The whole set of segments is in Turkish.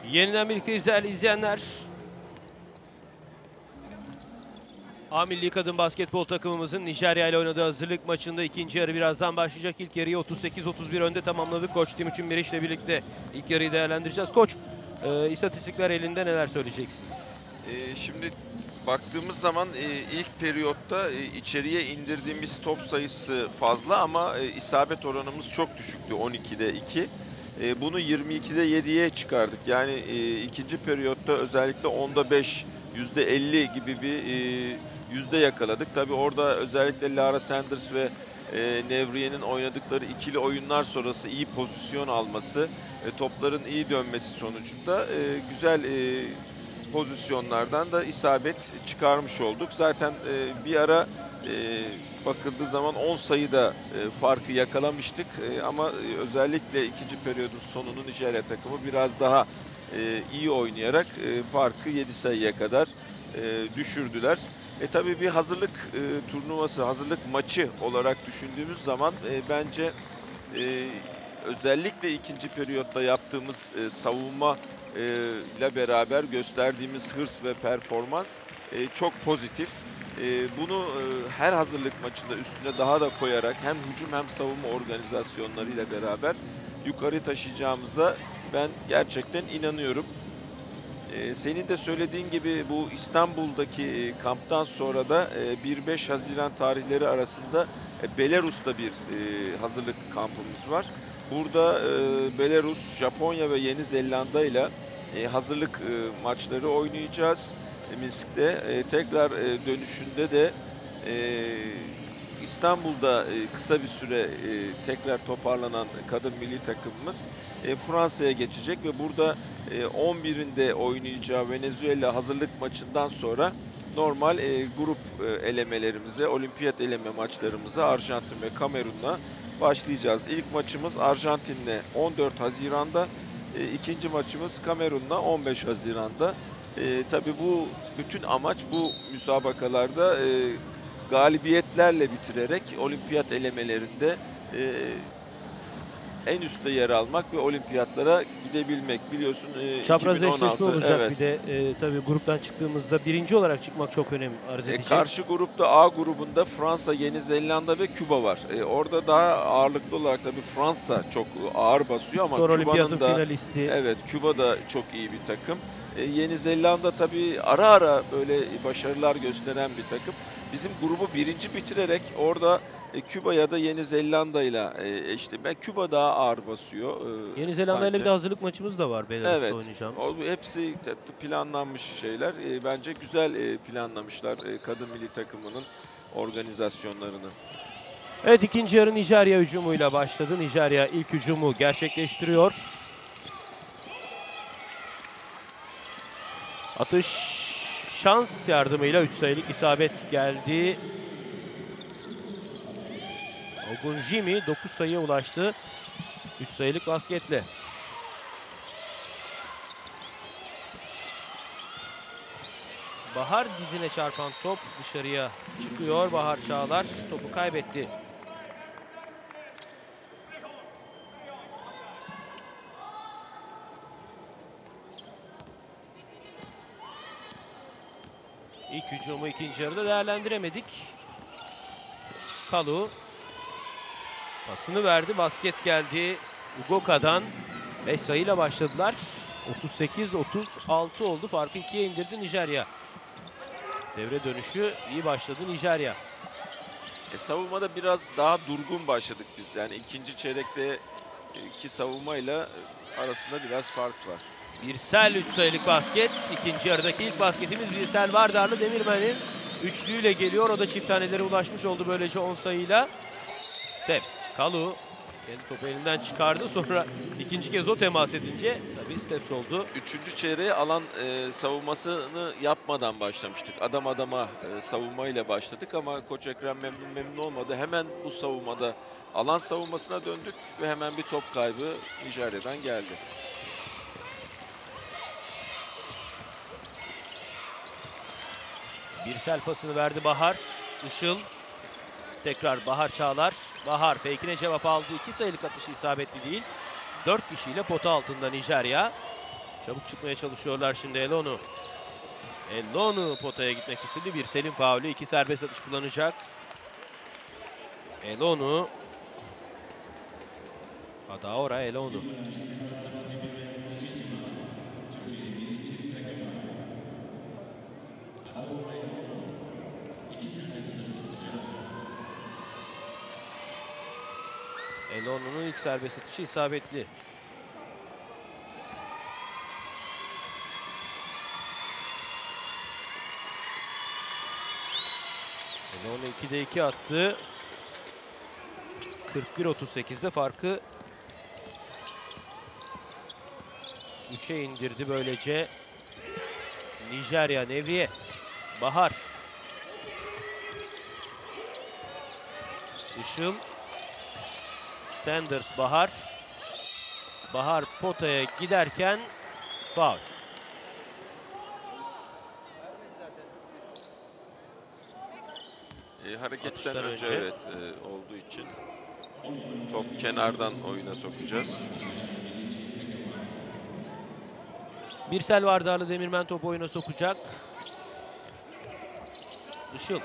Yeniden birlikte değerli izleyenler. A Milli Kadın Basketbol takımımızın Nijerya ile oynadığı hazırlık maçında ikinci yarı birazdan başlayacak. İlk yarıyı 38-31 önde tamamladık. Koç Timuçin Meriç ile birlikte ilk yarıyı değerlendireceğiz. Koç, istatistikler elinde, neler söyleyeceksin? Şimdi baktığımız zaman ilk periyotta içeriye indirdiğimiz top sayısı fazla ama isabet oranımız çok düşüktü, 12'de 2. Bunu 22'de 7'ye çıkardık. Yani ikinci periyotta özellikle 10'da 5, %50 gibi bir yüzde yakaladık. Tabii orada özellikle Lara Sanders ve Nevriye'nin oynadıkları ikili oyunlar sonrası iyi pozisyon alması, topların iyi dönmesi sonucunda güzel pozisyonlardan da isabet çıkarmış olduk. Zaten bir ara bakıldığı zaman 10 sayıda farkı yakalamıştık. Ama özellikle ikinci periyodun sonunu Nijerya takımı biraz daha iyi oynayarak farkı 7 sayıya kadar düşürdüler. Tabii bir hazırlık turnuvası, hazırlık maçı olarak düşündüğümüz zaman bence özellikle ikinci periyotta yaptığımız savunma ile beraber gösterdiğimiz hırs ve performans çok pozitif. Bunu her hazırlık maçında üstüne daha da koyarak hem hücum hem savunma organizasyonlarıyla beraber yukarı taşıyacağımıza ben gerçekten inanıyorum. Senin de söylediğin gibi bu İstanbul'daki kamptan sonra da 1-5 Haziran tarihleri arasında Belarus'ta bir hazırlık kampımız var. Burada Belarus, Japonya ve Yeni Zelanda ile hazırlık maçları oynayacağız Minsk'te. Tekrar dönüşünde de İstanbul'da kısa bir süre tekrar toparlanan kadın milli takımımız Fransa'ya geçecek ve burada 11'inde oynayacağı Venezuela hazırlık maçından sonra normal grup elemelerimize, olimpiyat eleme maçlarımıza Arjantin ve Kamerun'la başlayacağız. İlk maçımız Arjantin'le 14 Haziran'da, ikinci maçımız Kamerun'la 15 Haziran'da. Tabii bu bütün amaç bu müsabakalarda galibiyetlerle bitirerek olimpiyat elemelerinde en üstte yer almak ve olimpiyatlara gidebilmek. Biliyorsun Çapraz 2016 eşleşme olacak, evet. bir de tabii gruptan çıktığımızda birinci olarak çıkmak çok önem arz edecek. Karşı grupta A grubunda Fransa, Yeni Zelanda ve Küba var. Orada daha ağırlıklı olarak tabii Fransa çok ağır basıyor ama Sonra olimpiyatın Küba'nın da finalisti. evet, Küba da çok iyi bir takım. Yeni Zelanda tabii ara ara böyle başarılar gösteren bir takım. Bizim grubu birinci bitirerek orada Küba ya da Yeni Zelanda ile eşleşmek. Küba daha ağır basıyor. Yeni Zelanda ile sanki. bir de hazırlık maçımız da var Belarus'ta Evet, oynayacağımız. hepsi planlanmış şeyler. Bence güzel planlamışlar kadın milli takımının organizasyonlarını. Evet, ikinci yarı Nijerya hücumuyla başladı. Nijerya ilk hücumu gerçekleştiriyor. Atış şans yardımıyla 3 sayılık isabet geldi. Ogunjimi 9 sayıya ulaştı. 3 sayılık basketle. Bahar dizine çarpan top dışarıya çıkıyor. Bahar Çağlar topu kaybetti. İlk hücumu ikinci yarıda değerlendiremedik. Kalu pasını verdi. Basket geldi Ugoka'dan. 5 sayıyla başladılar. 38-36 oldu. Farkı 2'ye indirdi Nijerya. Devre dönüşü iyi başladı Nijerya. Savunmada biraz daha durgun başladık biz. Yani ikinci çeyrekte iki savunmayla arasında biraz fark var. Birsel 3 sayılık basket. İkinci yarıdaki ilk basketimiz Birsel Vardarlı Demirmen'in üçlüğüyle geliyor. O da çift tanelere ulaşmış oldu böylece 10 sayıyla. Steps, Kalu kendi topu elinden çıkardı. Sonra ikinci kez o temas edince tabii Steps oldu. Üçüncü çeyreğe alan savunmasını yapmadan başlamıştık. Adam adama savunmayla başladık ama Koç Ekrem memnun olmadı. Hemen bu savunmada alan savunmasına döndük ve hemen bir top kaybı Nijerya'dan geldi. Birsel pasını verdi Bahar. Işıl. Tekrar Bahar Çağlar. Bahar fake'ine cevap aldı. 2 sayılık atışı isabetli değil. 4 kişiyle pota altında Nijerya. Çabuk çıkmaya çalışıyorlar şimdi Elonu. Elonu potaya gitmek istedi. Birsel'in faulü. 2 serbest atış kullanacak. Elonu. Adaora Elonu. Elonu'nun ilk serbest atışı isabetli. Elonu 2'de 2 attı. 41-38'de farkı 3'e indirdi böylece. Nijerya, Nevriye, Bahar. Işıl, Sanders, Bahar. Bahar potaya giderken faul. Hareketten Atıştan önce önce. evet olduğu için top kenardan oyuna sokacağız. Birsel Vardarlı Demirmen topu oyuna sokacak. Işıl.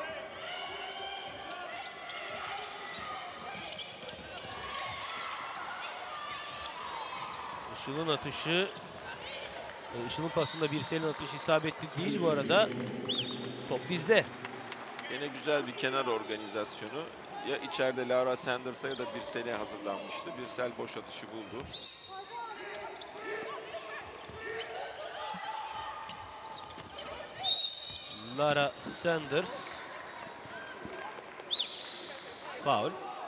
Işıl'ın atışı. Işıl'ın pasında Birsel'in atışı isabetli değil bu arada. Top bizde. Yine güzel bir kenar organizasyonu. Ya içeride Lara Sanders'a ya da Birsel'e hazırlanmıştı. Birsel boş atışı buldu. Lara Sanders. Faul.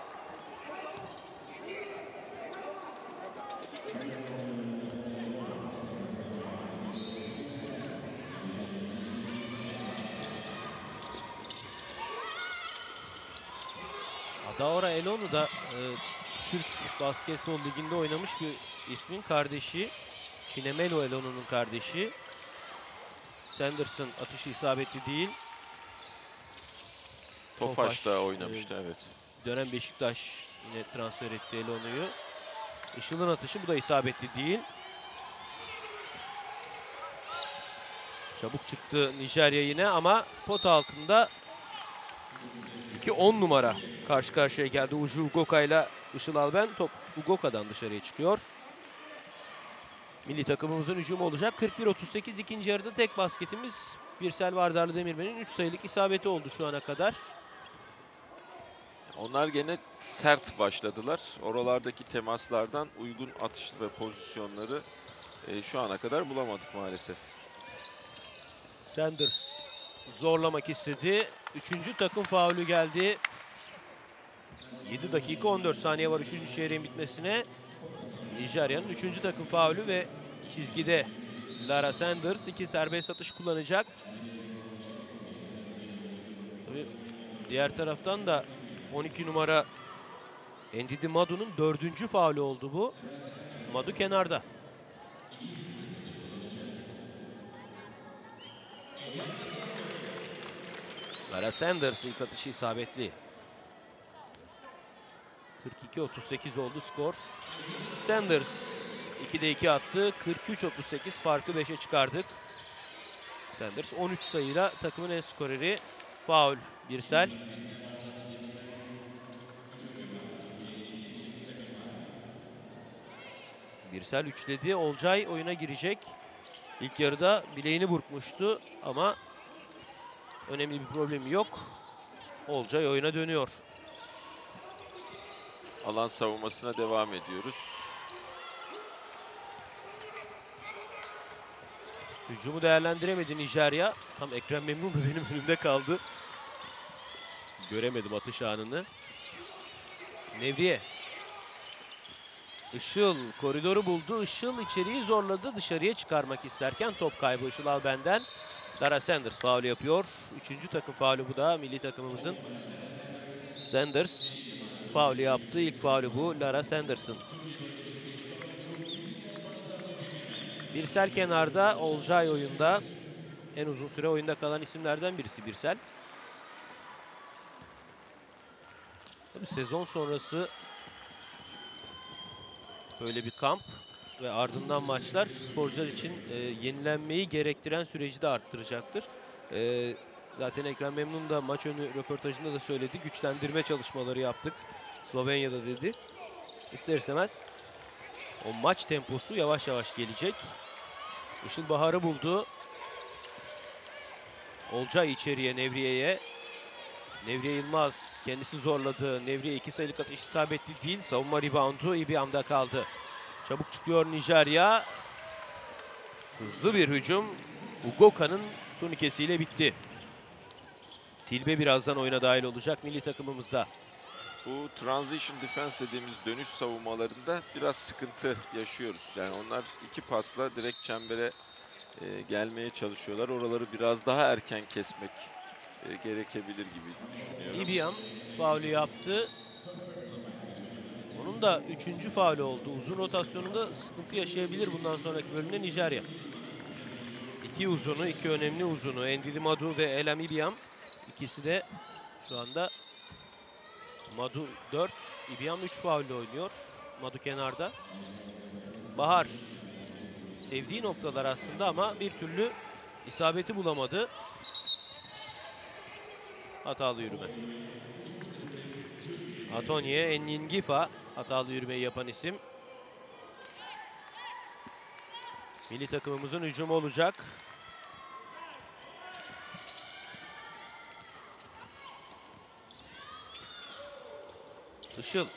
Adaora Elonu da Türk Basketbol Ligi'nde oynamış bir ismin kardeşi. Chinemelo Elonu'nun kardeşi. Sanders'ın atışı isabetli değil. Tofaş'ta oynamıştı evet. Dönem Beşiktaş yine transfer etti Elonu'yu. Işıl'ın atışı bu da isabetli değil. Çabuk çıktı Nijerya yine ama pot altında 10 numara karşı karşıya geldi. Uju Ugoka ile Işıl Alben. Top Ugoka'dan dışarıya çıkıyor. Milli takımımızın hücumu olacak. 41-38 ikinci yarıda tek basketimiz Birsel Vardarlı Demirmen'in 3 sayılık isabeti oldu şu ana kadar. Onlar gene sert başladılar. Oralardaki temaslardan uygun atış ve pozisyonları şu ana kadar bulamadık maalesef. Sanders zorlamak istedi. 3. takım faulü geldi. 7 dakika 14 saniye var 3. çeyreğin bitmesine. Nijerya'nın 3. takım faulü ve çizgide Lara Sanders 2 serbest atış kullanacak. Tabii diğer taraftan da 12 numara Ndidi Madu'nun 4. faulü oldu bu. Madu kenarda. Lara Sanders ilk atışı isabetli. 42-38 oldu skor. Sanders 2'de 2 attı. 43-38 farkı 5'e çıkardık. Sanders 13 sayıyla takımın en skoreri. Faul Birsel. Birsel üçledi. Olcay oyuna girecek. İlk yarıda bileğini burkmuştu ama önemli bir problemi yok. Olcay oyuna dönüyor. Alan savunmasına devam ediyoruz. Hücumu değerlendiremedi Nijerya. Tam Ekrem Memnun da benim önümde kaldı. Göremedim atış anını. Nevriye. Işıl koridoru buldu. Işıl içeriği zorladı. Dışarıya çıkarmak isterken top kaybı Işıl Alben'den. Lara Sanders faul yapıyor. 3. takım faulü bu da milli takımımızın. Sanders faul yaptı. İlk faulü bu Lara Sanders'ın. Birsel kenarda, Olcay oyunda. En uzun süre oyunda kalan isimlerden birisi Birsel. Tabii sezon sonrası böyle bir kamp ve ardından maçlar sporcular için yenilenmeyi gerektiren süreci de arttıracaktır. Zaten Ekrem Memnun da maç önü röportajında da söyledi. Güçlendirme çalışmaları yaptık Slovenya'da dedi. İster istemez o maç temposu yavaş yavaş gelecek. Işıl Bahar'ı buldu. Olcay içeriye Nevriye'ye. Nevriye Yılmaz kendisi zorladı. Nevriye 2 sayılık atış isabetli değil. Savunma reboundu İBİAM'da kaldı. Çabuk çıkıyor Nijerya. Hızlı bir hücum. Ugoka'nın turnikesiyle bitti. Tilbe birazdan oyuna dahil olacak milli takımımızda. Bu transition defense dediğimiz dönüş savunmalarında biraz sıkıntı yaşıyoruz. Yani onlar 2 pasla direkt çembere gelmeye çalışıyorlar. Oraları biraz daha erken kesmek gerekebilir gibi düşünüyorum. İBİAM faulü yaptı. Onun da 3. faulü oldu. Uzun rotasyonunda sıkıntı yaşayabilir bundan sonraki bölümde Nijerya. 2 uzunu, 2 önemli uzunu. Endidi Madu ve Elem İBİAM. İkisi de şu anda Madu 4, İBİAM 3 faulle oynuyor. Madu kenarda. Bahar sevdiği noktalar aslında ama bir türlü isabeti bulamadı. Hatalı yürüme. Atonye Enningifa hatalı yürümeyi yapan isim. Milli takımımızın hücumu olacak. Işıl.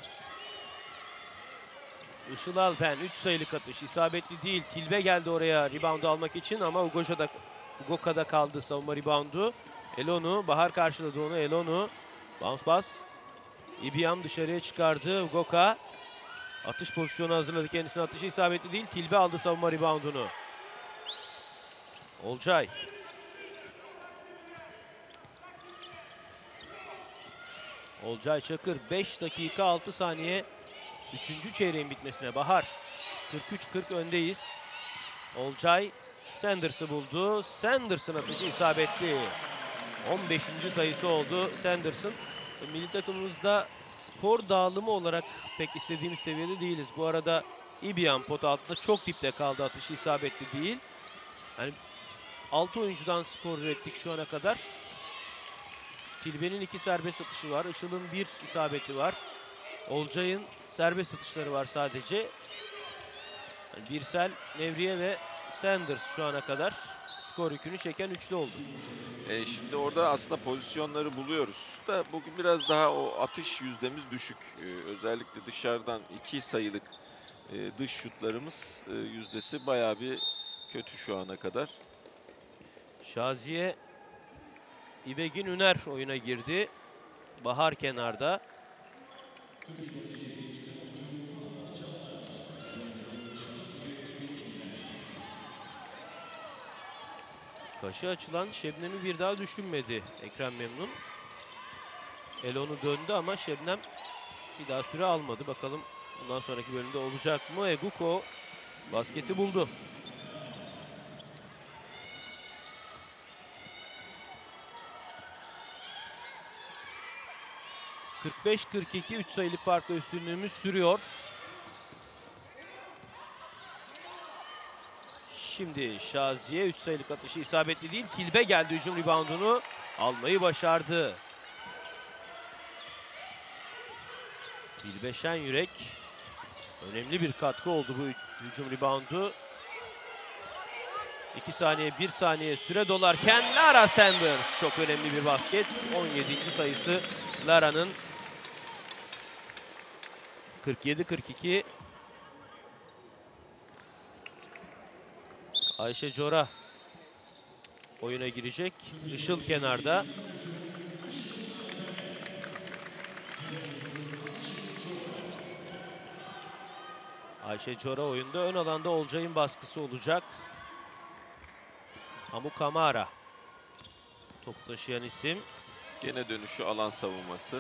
Işıl Alpen 3 sayılık atış isabetli değil. Tilbe geldi oraya reboundu almak için ama Ugoka'da kaldı savunma reboundu. Elonu Bahar karşıladı onu. Elonu bounce pass. İBİAM dışarıya çıkardı. Ugoka atış pozisyonu hazırladı. Kendisine atışı isabetli değil. Tilbe aldı savunma reboundunu. Olcay. Olcay Çakır 5 dakika 6 saniye 3. çeyreğin bitmesine. Bahar 43-40 öndeyiz. Olcay Sanders'ı buldu. Sanders'ın atışı isabetli. 15. sayısı oldu Sanders'ın. Milli takımımızda skor dağılımı olarak pek istediğimiz seviyede değiliz. Bu arada İBİAM pot altında çok dipte kaldı, atışı isabetli değil. Yani 6 oyuncudan skor ürettik şu ana kadar. Tilbe'nin 2 serbest atışı var. Işıl'ın 1 isabeti var. Olcay'ın serbest atışları var sadece. Yani Birsel, Nevriye ve Sanders şu ana kadar skor yükünü çeken üçlü oldu. Şimdi orada aslında pozisyonları buluyoruz da bugün biraz daha o atış yüzdemiz düşük. Özellikle dışarıdan 2 sayılık dış şutlarımız yüzdesi bayağı bir kötü şu ana kadar. Şaziye İbegin Üner oyuna girdi. Bahar kenarda. Kaşı açılan Şebnem'i bir daha düşünmedi Ekrem Memnun. Elonu döndü ama Şebnem bir daha süre almadı. Bakalım bundan sonraki bölümde olacak mı? Eguko basketi buldu. ...45-42 3 sayılık farkla üstünlüğümüz sürüyor. Şimdi Şaziye 3 sayılık atışı isabetli değil. Tilbe geldi, hücum reboundunu almayı başardı. Tilbe Şenyürek önemli bir katkı oldu bu hücum reboundu. 2 saniye 1 saniye süre dolarken Lara Sanders çok önemli bir basket. 17. sayısı Lara'nın. 47-42. Ayşe Cora oyuna girecek. Işıl kenarda. Ayşe Cora oyunda. Ön alanda Olcay'ın baskısı olacak. Hamu Kamara topu taşıyan isim. Gene dönüşü alan savunması.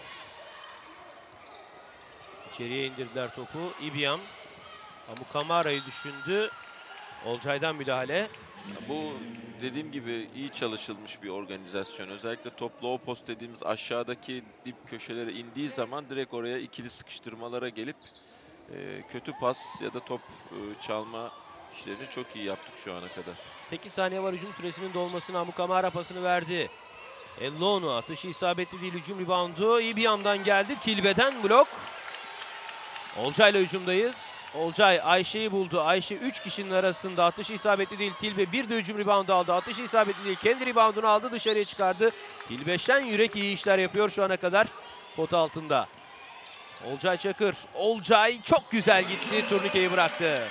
İçeriye indirdiler topu. İBİAM Hamu Kamara'yı düşündü. Olcay'dan müdahale. Bu dediğim gibi iyi çalışılmış bir organizasyon. Özellikle top low post dediğimiz aşağıdaki dip köşelere indiği zaman direkt oraya ikili sıkıştırmalara gelip kötü pas ya da top çalma işlerini çok iyi yaptık şu ana kadar. 8 saniye var hücum süresinin dolmasına. Mukamara pasını verdi. Elonu atışı isabetli değil, hücum reboundu. İyi bir yandan geldi. Tilbe'den blok. Olcay'la hücumdayız. Olcay Ayşe'yi buldu. Ayşe 3 kişinin arasında, atışı isabetli değil. Tilbe bir de hücum reboundu aldı. Atışı isabetli değil. Kendi reboundunu aldı, dışarıya çıkardı. Tilbe Şenyürek iyi işler yapıyor şu ana kadar pot altında. Olcay Çakır. Olcay çok güzel gitti. Turnikeyi bıraktı.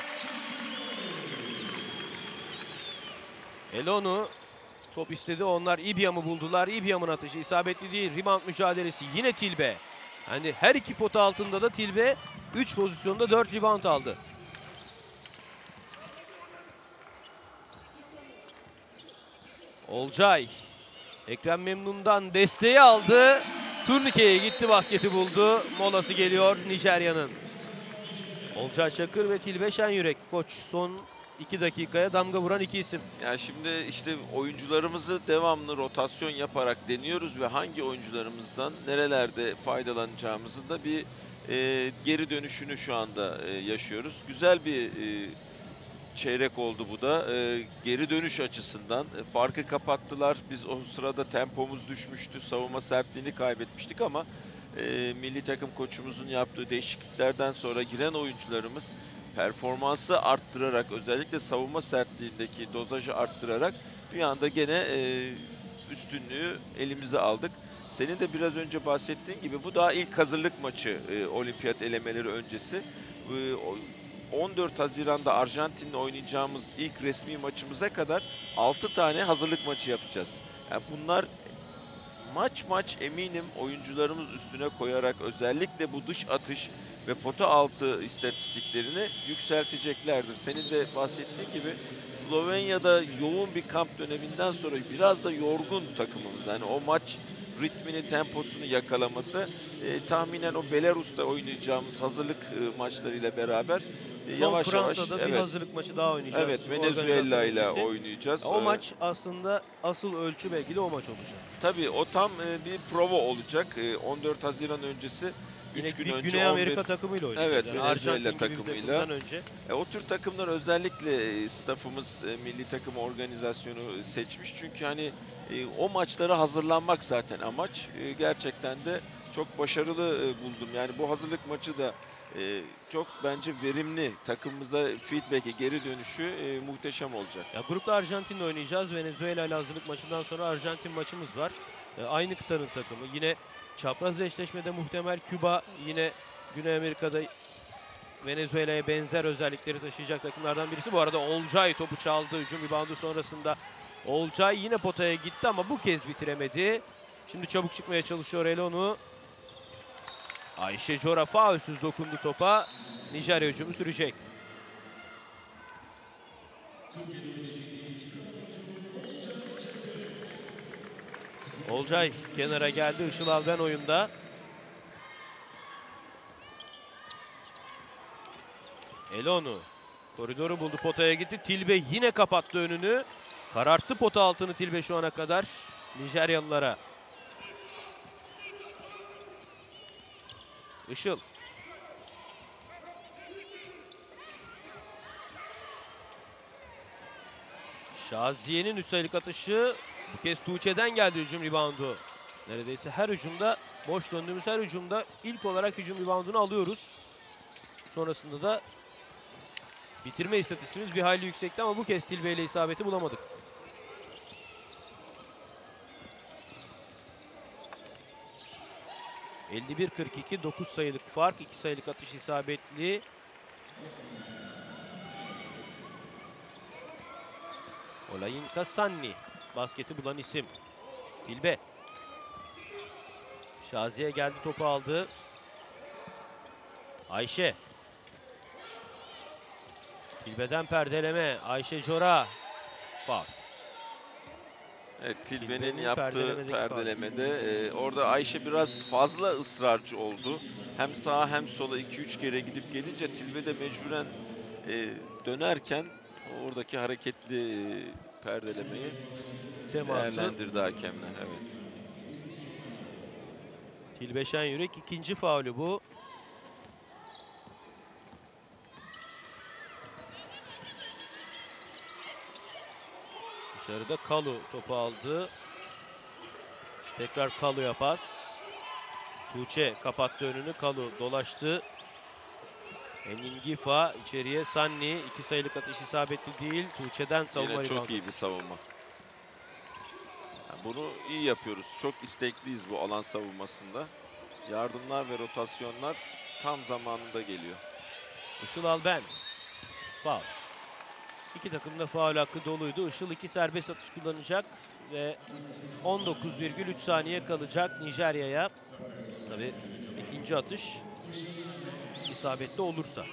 Elonu top istedi. Onlar İbyam'ı buldular. İbyam'ın atışı isabetli değil. Rebound mücadelesi yine Tilbe. Yani her iki pot altında da Tilbe 3 pozisyonda 4 rebound aldı. Olcay Ekrem Memnun'dan desteği aldı. Turnikeye gitti, basketi buldu. Molası geliyor Nijerya'nın. Olcay Çakır ve Tilbe Şenyürek. Koç son 2 dakikaya damga vuran iki isim. Yani şimdi işte oyuncularımızı devamlı rotasyon yaparak deniyoruz ve hangi oyuncularımızdan nerelerde faydalanacağımızın da bir geri dönüşünü şu anda yaşıyoruz. Güzel bir çeyrek oldu bu da. Geri dönüş açısından farkı kapattılar. Biz o sırada tempomuz düşmüştü. Savunma sertliğini kaybetmiştik ama milli takım koçumuzun yaptığı değişikliklerden sonra giren oyuncularımız performansı arttırarak, özellikle savunma sertliğindeki dozajı arttırarak bir anda gene üstünlüğü elimize aldık. Senin de biraz önce bahsettiğin gibi bu daha ilk hazırlık maçı olimpiyat elemeleri öncesi. 14 Haziran'da Arjantin'le oynayacağımız ilk resmi maçımıza kadar 6 tane hazırlık maçı yapacağız. Yani bunlar maç eminim oyuncularımız üstüne koyarak özellikle bu dış atış ve pota altı istatistiklerini yükselteceklerdir. Senin de bahsettiğin gibi Slovenya'da yoğun bir kamp döneminden sonra biraz da yorgun takımımız. Yani o maç ritmini, temposunu yakalaması tahminen o Belarus'ta oynayacağımız hazırlık maçlarıyla beraber yavaş yavaş Fransa'da bir hazırlık maçı daha oynayacağız. Evet, Venezuela ile oynayacağız. O maç aslında asıl ölçü belki de o maç olacak. Tabii o tam bir prova olacak. 14 Haziran öncesi 3 gün önce Güney Amerika takımıyla oynayacağız. Evet, yani Venezuela takımıyla. Önce. O tür takımlar özellikle staffımız milli takım organizasyonu seçmiş. Çünkü hani o maçlara hazırlanmak zaten amaç. Gerçekten de çok başarılı buldum. Yani bu hazırlık maçı da çok bence verimli. Takımımıza feedback'i, geri dönüşü muhteşem olacak. Ya, grupta Arjantin'le oynayacağız. Venezuela ile hazırlık maçından sonra Arjantin maçımız var. Aynı kıtanın takımı. Yine çapraz eşleşmede muhtemel Küba, yine Güney Amerika'da Venezuela'ya benzer özellikleri taşıyacak takımlardan birisi. Bu arada Olcay topu çaldı. Hücum reboundu sonrasında Olcay yine potaya gitti ama bu kez bitiremedi. Şimdi çabuk çıkmaya çalışıyor Elonu. Ayşe Cora faulsüz dokundu topa. Nijerya hücumu sürecek. Olcay kenara geldi. Işıl Alben oyunda. Elonu koridoru buldu, potaya gitti. Tilbe yine kapattı önünü. Kararttı pota altını Tilbe şu ana kadar Nijeryalılara. Işıl. Şaziye'nin 3 sayılık atışı bu kez Tuğçe'den geldi hücum reboundu. Neredeyse her hücumda, boş döndüğümüz her hücumda ilk olarak hücum reboundunu alıyoruz. Sonrasında da bitirme istatistiğimiz bir hayli yüksekti ama bu kez Tilbe ile isabeti bulamadık. ...51-42, 9 sayılık fark, 2 sayılık atış isabetli. Olayinka Sanni, basketi bulan isim. Tilbe. Şaziye geldi, topu aldı. Ayşe. Tilbe'den perdeleme. Ayşe Cora. Faul. Evet, Tilbe'nin yaptığı perdelemede orada Ayşe biraz fazla ısrarcı oldu. Hem sağa hem sola 2-3 kere gidip gelince Tilbe de mecburen dönerken oradaki hareketli perdelemeyi değerlendirdi hakemler. Evet. Tilbe Şenyürek ikinci faulü bu. Dışarıda Kalu topu aldı. Tekrar Kalu'ya pas. Tuğçe kapattı önünü. Kalu dolaştı. Eningifa içeriye. Sanni 2 sayılık atış isabetli değil. Tuğçe'den savunma Yine çok reboundu. iyi bir savunma. Yani bunu iyi yapıyoruz. Çok istekliyiz bu alan savunmasında. Yardımlar ve rotasyonlar tam zamanında geliyor. Işıl Alben. Faul. İki takım da faul hakkı doluydu. Işıl 2 serbest atış kullanacak ve 19,3 saniye kalacak Nijerya'ya. Tabii ikinci atış isabetli olursa.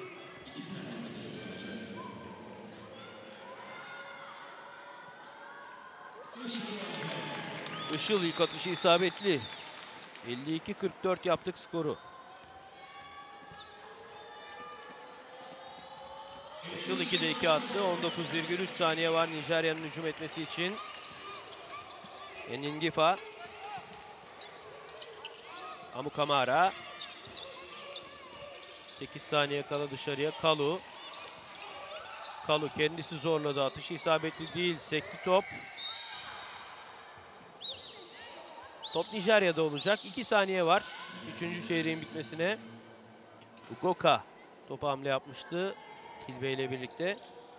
Işıl ilk atışı isabetli. 52-44 yaptık skoru. Işıl 2'de 2 attı. 19,3 saniye var Nijerya'nın hücum etmesi için. Eningifa. Amukamara. 8 saniye kala dışarıya Kalu. Kalu kendisi zorladı. Atışı isabetli değil. Sekti top. Top Nijerya'da olacak. 2 saniye var. 3. çeyreğin bitmesine. Ugoka topa hamle yapmıştı. Tilbe ile birlikte.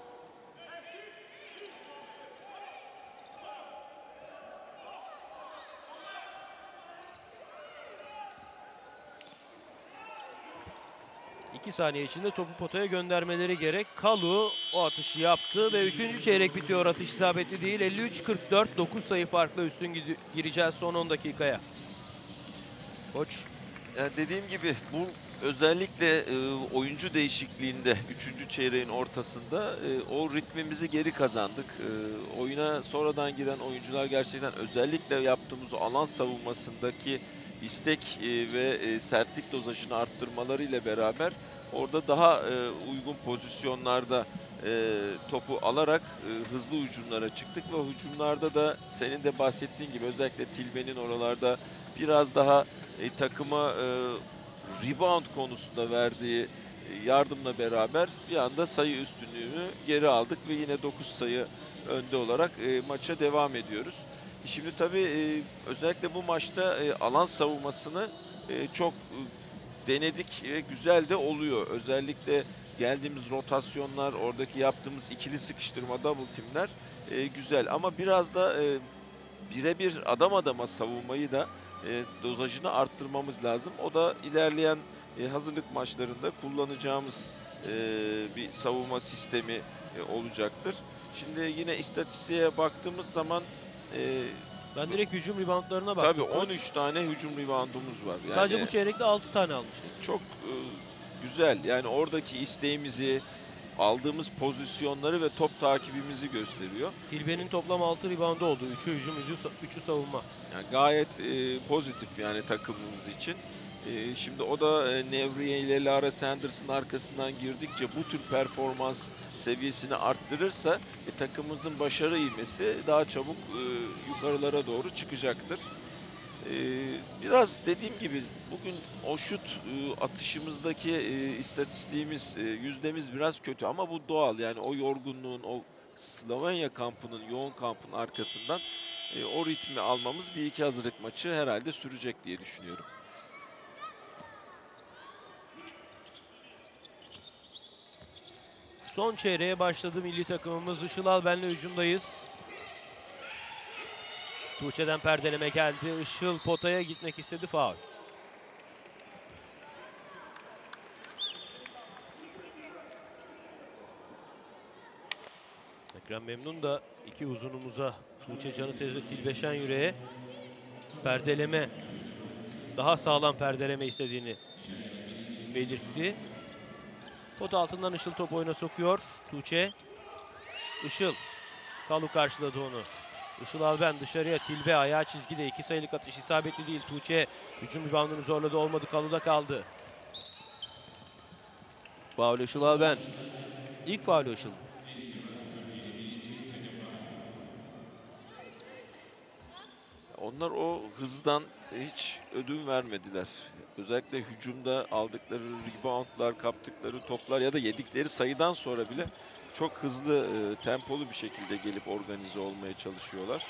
İki saniye içinde topu potaya göndermeleri gerek. Kalu o atışı yaptı ve 3. çeyrek bitiyor. Atış isabetli değil. 53-44, 9 sayı farklı üstün gireceğiz son 10 dakikaya. Koç. Yani dediğim gibi bu özellikle oyuncu değişikliğinde 3. çeyreğin ortasında o ritmimizi geri kazandık. Oyuna sonradan giren oyuncular gerçekten özellikle yaptığımız alan savunmasındaki istek ve sertlik dozajını arttırmaları ile beraber orada daha uygun pozisyonlarda topu alarak hızlı hücumlara çıktık ve hücumlarda da senin de bahsettiğin gibi özellikle Tilbe'nin oralarda biraz daha takıma rebound konusunda verdiği yardımla beraber bir anda sayı üstünlüğünü geri aldık ve yine 9 sayı önde olarak maça devam ediyoruz. Şimdi tabii özellikle bu maçta alan savunmasını çok denedik ve güzel de oluyor. Özellikle geldiğimiz rotasyonlar, oradaki yaptığımız ikili sıkıştırma, double teamler güzel. Ama biraz da birebir adam adama savunmayı da dozajını arttırmamız lazım. O da ilerleyen hazırlık maçlarında kullanacağımız bir savunma sistemi olacaktır. Şimdi yine istatistiğe baktığımız zaman Ben direkt hücum reboundlarına baktım. tabii 13 tane hücum reboundumuz var. Yani sadece bu çeyrekte 6 tane almışız. çok güzel. Yani oradaki isteğimizi, aldığımız pozisyonları ve top takibimizi gösteriyor. Tilbe'nin toplam 6 reboundu oldu. 3'ü hücum, 3'ü savunma. Yani gayet pozitif yani takımımız için. Şimdi o da Nevriye ile Lara Sanders'ın arkasından girdikçe bu tür performans seviyesini arttırırsa takımımızın başarı ivmesi daha çabuk yukarılara doğru çıkacaktır. Biraz dediğim gibi bugün o şut atışımızdaki istatistiğimiz, yüzdemiz biraz kötü ama bu doğal. Yani o yorgunluğun, o Slovenya kampının, yoğun kampın arkasından o ritmi almamız bir iki hazırlık maçı herhalde sürecek diye düşünüyorum. Son çeyreğe başladı milli takımımız. Işıl Alben'le hücumdayız. Tuğçe'den perdeleme geldi. Işıl potaya gitmek istedi. Faul. Ekrem Memnun da iki uzunumuza, Tuğçe Canı Tez'le Tilbe Şenyürek'e perdeleme, daha sağlam perdeleme istediğini belirtti. Pot altından Işıl top oyuna sokuyor. Tuğçe. Işıl. Kalu karşıladı onu. Işıl Alben dışarıya, Tilbe ayağı çizgide, 2 sayılık atış isabetli değil. Tuğçe hücum reboundunu zorladı, olmadı, Kalu'da kaldı. Faul Işıl Alben. İlk faul Işıl. Onlar o hızdan hiç ödün vermediler. Özellikle hücumda aldıkları reboundlar, kaptıkları toplar ya da yedikleri sayıdan sonra bile çok hızlı, tempolu bir şekilde gelip organize olmaya çalışıyorlar.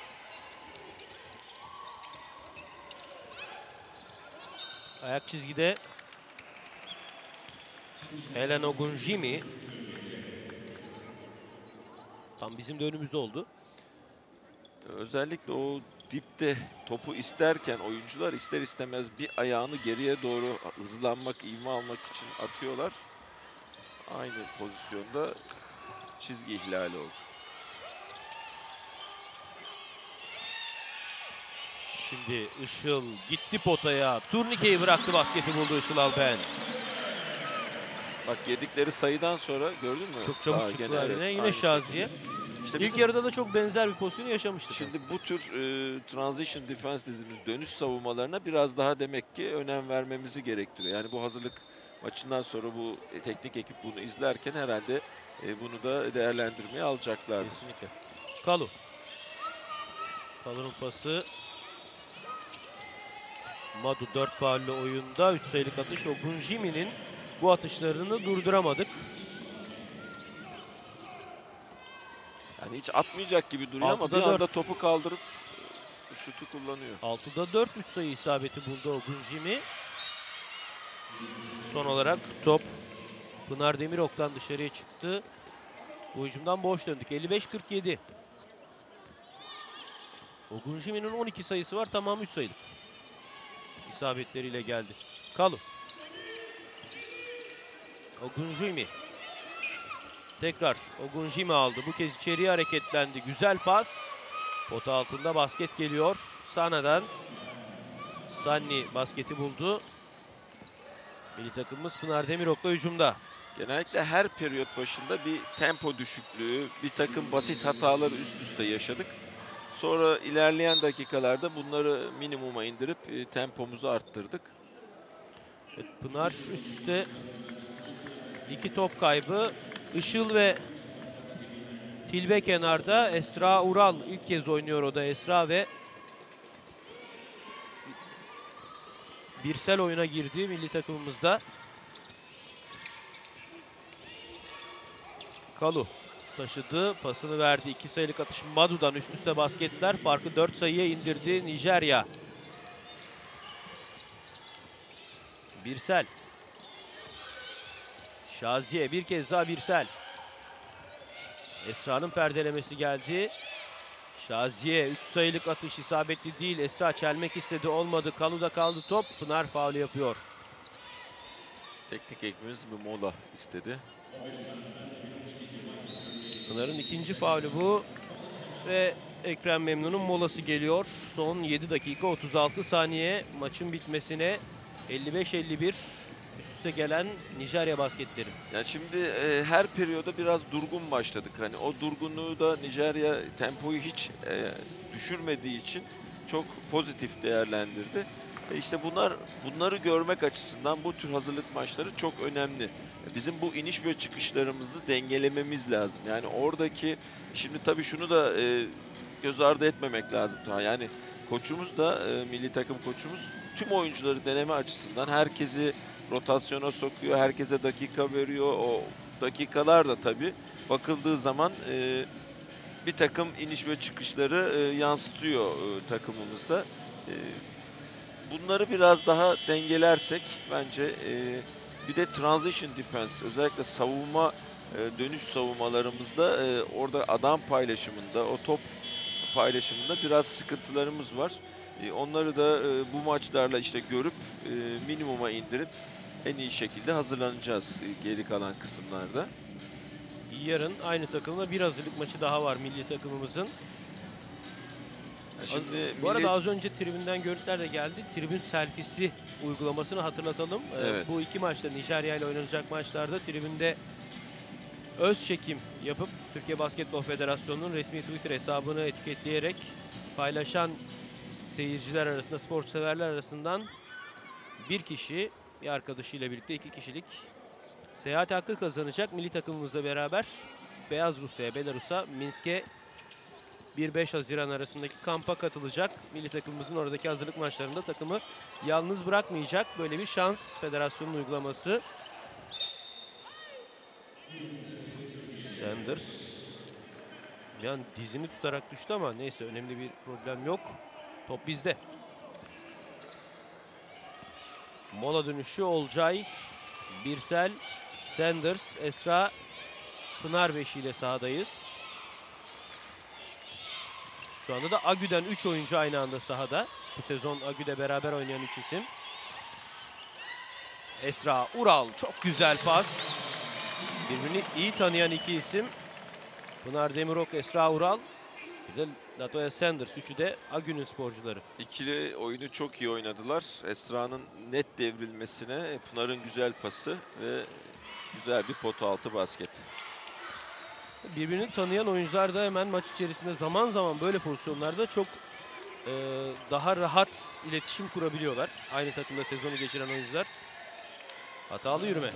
Ayak çizgide Helen Ogunjimi. Tam bizim de önümüzde oldu. Özellikle o dipte topu isterken oyuncular ister istemez bir ayağını geriye doğru hızlanmak, ivme almak için atıyorlar. Aynı pozisyonda çizgi ihlali oldu. Şimdi Işıl gitti potaya. Turnikeyi bıraktı, basketi buldu Işıl Alben. Bak yedikleri sayıdan sonra gördün mü? Çok çabuk Daha çıktılar gene, yine. evet, Yine aynı Şaziye. şekilde. İşte İlk bizim, yarıda da çok benzer bir pozisyonu yaşamıştık. şimdi bu tür transition defense dediğimiz dönüş savunmalarına biraz daha demek ki önem vermemizi gerektiriyor. Yani bu hazırlık maçından sonra bu teknik ekip bunu izlerken herhalde bunu da değerlendirmeye alacaklar. Kesinlikle. Kalu. Kalu'nun pası. Madu 4 faulle oyunda. 3 sayılık atış. Ogunjimi'nin bu atışlarını durduramadık. Yani hiç atmayacak gibi duruyor ama bir 6'da 4. anda topu kaldırıp şutu kullanıyor. 6'da 4 3 sayı isabeti buldu Ogunjimi. Son olarak top Pınar Demirok'tan dışarıya çıktı. Bu hücumdan boş döndük. 55-47. Ogunjimi'nin 12 sayısı var. Tamam 3 sayılık. İsabetleriyle geldi. Kalu. Ogunjimi. Tekrar Ogunjimi aldı. Bu kez içeriye hareketlendi. Güzel pas. Pota altında basket geliyor. Sana'dan. Sanni basketi buldu. Milli takımımız Pınar Demirok'la hücumda. Genellikle her periyot başında bir tempo düşüklüğü, bir takım basit hataları üst üste yaşadık. Sonra ilerleyen dakikalarda bunları minimuma indirip tempomuzu arttırdık. Evet, Pınar üst üste 2 top kaybı. Işıl ve Tilbe kenarda. Esra Ural ilk kez oynuyor, o da Esra, ve Birsel oyuna girdi milli takımımızda. Kalu taşıdı, pasını verdi. 2 sayılık atış Madu'dan, üst üste basketler. Farkı 4 sayıya indirdi Nijerya. Birsel. Şaziye, bir kez daha Birsel. Esra'nın perdelemesi geldi. Şaziye 3 sayılık atış isabetli değil. Esra çelmek istedi, olmadı. Kalu'da kaldı top. Pınar faul yapıyor. Teknik ekibimiz bir mola istedi. Pınar'ın ikinci faulü bu. Ve Ekrem Memnun'un molası geliyor. Son 7 dakika 36 saniye maçın bitmesine. 55-51 üst üste gelen Nijerya basketleri. Yani şimdi her periyoda biraz durgun başladık. Hani o durgunluğu da Nijerya tempoyu hiç düşürmediği için çok pozitif değerlendirdi. İşte bunları görmek açısından bu tür hazırlık maçları çok önemli. Bizim bu iniş ve çıkışlarımızı dengelememiz lazım. Yani oradaki, şimdi tabii şunu da göz ardı etmemek lazım. Yani koçumuz da milli takım koçumuz tüm oyuncuları deneme açısından herkesi rotasyona sokuyor, herkese dakika veriyor. O dakikalar da tabii bakıldığı zaman bir takım iniş ve çıkışları yansıtıyor takımımızda. Bunları biraz daha dengelersek bence, bir de transition defense, özellikle savunma, dönüş savunmalarımızda orada adam paylaşımında, o top paylaşımında biraz sıkıntılarımız var. Onları da bu maçlarla işte görüp minimuma indirip en iyi şekilde hazırlanacağız geri kalan kısımlarda. Yarın aynı takımla bir hazırlık maçı daha var milli takımımızın. Şimdi Bu arada az önce tribünden görüntüler de geldi. Tribün selfiesi uygulamasını hatırlatalım. Evet. Bu iki maçta, Nijerya ile oynanacak maçlarda tribünde öz çekim yapıp Türkiye Basketbol Federasyonu'nun resmi Twitter hesabını etiketleyerek paylaşan seyirciler arasında, spor severler arasından bir kişi bir arkadaşıyla birlikte 2 kişilik seyahat hakkı kazanacak. Milli takımımızla beraber Beyaz Rusya'ya, Belarus'a, Minsk'e 1-5 Haziran arasındaki kampa katılacak. Milli takımımızın oradaki hazırlık maçlarında takımı yalnız bırakmayacak. Böyle bir şans federasyonun uygulaması. Sanders bir an dizini tutarak düştü ama neyse, önemli bir problem yok. Top bizde. Mola dönüşü Olcay, Birsel, Sanders, Esra, Pınar beşiyle sahadayız. Şu anda da Agü'den 3 oyuncu aynı anda sahada. Bu sezon Agü'de beraber oynayan 3 isim. Esra, Ural, çok güzel pas. Birbirini iyi tanıyan iki isim. Pınar Demirok, Esra Ural. Bir de Latoya Sanders. Üçü de Agü'nün sporcuları. İkili oyunu çok iyi oynadılar. Esra'nın net devrilmesine Pınar'ın güzel pası ve güzel bir pot altı basket. Birbirini tanıyan oyuncular da hemen maç içerisinde zaman zaman böyle pozisyonlarda çok daha rahat iletişim kurabiliyorlar. Aynı takımda sezonu geçiren oyuncular. Hatalı yürüme.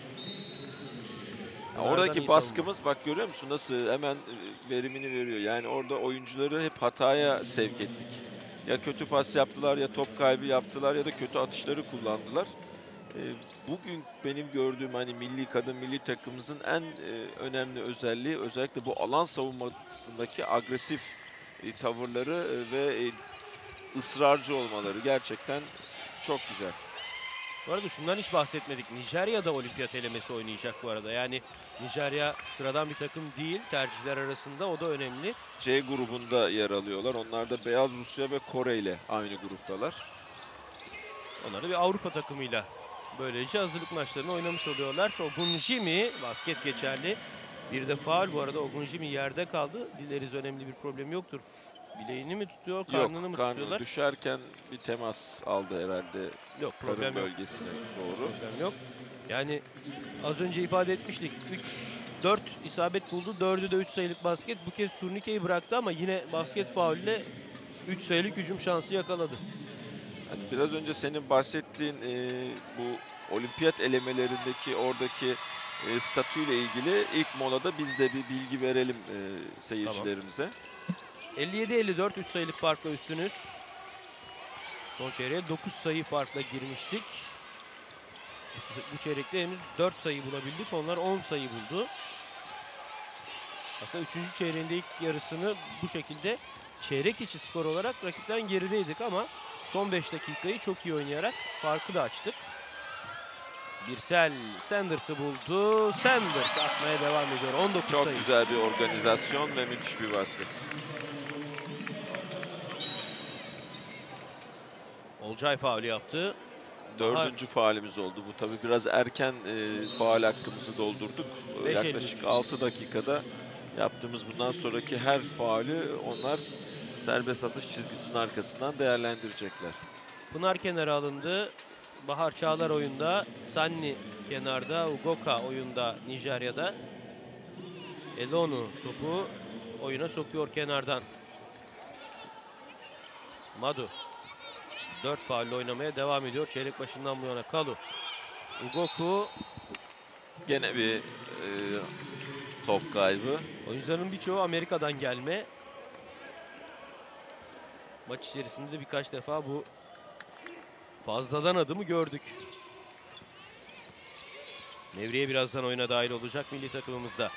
Oradaki baskımız, bak görüyor musun nasıl hemen verimini veriyor. Yani orada oyuncuları hep hataya sevk ettik. Ya kötü pas yaptılar, ya top kaybı yaptılar, ya da kötü atışları kullandılar. Bugün benim gördüğüm hani milli takımımızın en önemli özelliği özellikle bu alan savunmasındaki agresif tavırları ve ısrarcı olmaları gerçekten çok güzel. Bu arada şundan hiç bahsetmedik. Nijerya da olimpiyat elemesi oynayacak bu arada. Yani Nijerya sıradan bir takım değil. Tercihler arasında o da önemli. C grubunda yer alıyorlar. Onlar da Beyaz Rusya ve Kore ile aynı gruptalar. Onlar da bir Avrupa takımıyla böylece hazırlık maçlarını oynamış oluyorlar. Ogunjimi, basket geçerli. Bir de faul bu arada. Ogunjimi yerde kaldı. Dileriz önemli bir problem yoktur. Bileğini mi tutuyor, karnını mı tutuyorlar? Düşerken bir temas aldı herhalde. Yok, problem karın yok. bölgesine doğru. Problem yok. Yani az önce ifade etmiştik. 4 isabet buldu. 4'ü de 3 sayılık basket. Bu kez turnikeyi bıraktı ama yine basket faulüyle 3 sayılık hücum şansı yakaladı. Yani biraz önce senin bahsettiğin bu olimpiyat elemelerindeki oradaki statüyle ilgili ilk molada biz de bir bilgi verelim seyircilerimize. Tamam. 57-54 3 sayılık farkla üstünüz. Son çeyreğe 9 sayı farkla girmiştik. Bu çeyrekte henüz 4 sayı bulabildik. Onlar 10 sayı buldu. Aslında 3. çeyreğinde ilk yarısını bu şekilde çeyrek içi skor olarak rakipten gerideydik ama son 5 dakikayı çok iyi oynayarak farkı da açtık. Birsel Sanders'ı buldu. Sanders atmaya devam ediyor. 19 Çok sayı. güzel bir organizasyon ve müthiş bir basket. Olcay faulü yaptı. 4. faulümüz oldu. Bu tabii biraz erken faul hakkımızı doldurduk. Yaklaşık 6 dakikada yaptığımız bundan sonraki her faulü onlar serbest atış çizgisinin arkasından değerlendirecekler. Pınar kenara alındı. Bahar Çağlar oyunda. Sanni kenarda. Ugoka oyunda Nijerya'da. Elonu topu oyuna sokuyor kenardan. Madu 4 faulle oynamaya devam ediyor. Çeyrek başından bu yana Kalu. Ugoku. Gene bir top kaybı. Oyuncuların birçoğu Amerika'dan gelme. Maç içerisinde de birkaç defa bu fazladan adımı gördük. Nevriye birazdan oyuna dahil olacak milli takımımızda.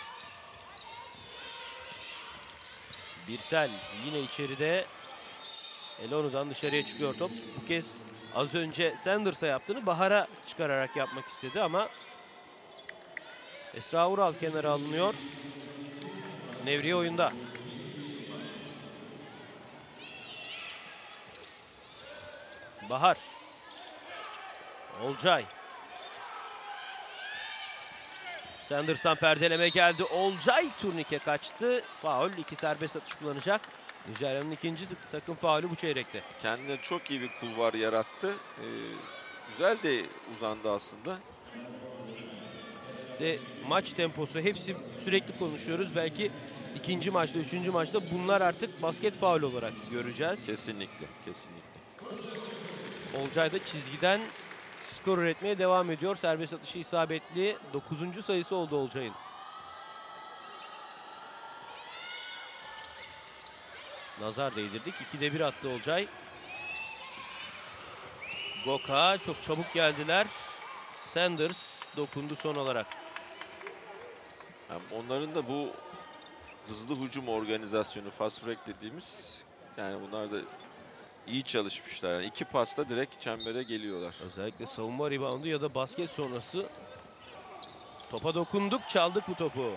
Birsel yine içeride. Elonu'dan dışarıya çıkıyor top. Bu kez az önce Sanders'a yaptığını Bahar'a çıkararak yapmak istedi ama Esra Ural kenara alınıyor. Nevriye oyunda. Bahar. Olcay. Sanders'tan perdeleme geldi. Olcay turnike kaçtı. Faul. 2 serbest atış kullanacak. Nijerya'nın ikinci takım faulü bu çeyrekte. Kendine çok iyi bir kulvar yarattı. Güzel de uzandı aslında. Ve maç temposu hepsi sürekli konuşuyoruz. Belki ikinci maçta, üçüncü maçta bunlar artık basket faul olarak göreceğiz. Kesinlikle, kesinlikle. Olcay da çizgiden skor üretmeye devam ediyor. Serbest atışı isabetli. 9. sayısı oldu Olcay'ın. Nazar değdirdik. 2'de 1 attı Olcay. Goka çok çabuk geldiler. Sanders dokundu son olarak. Yani onların da bu hızlı hücum organizasyonu, fast break dediğimiz, yani bunlar da iyi çalışmışlar. Yani 2 pasla direkt çembere geliyorlar. Özellikle savunma reboundu ya da basket sonrası topa dokunduk, çaldık bu topu.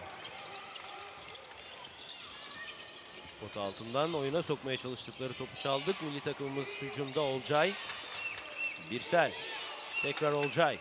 Pot altından oyuna sokmaya çalıştıkları topu çaldık. Milli takımımız hücumda Olcay. Birsel. Tekrar Olcay.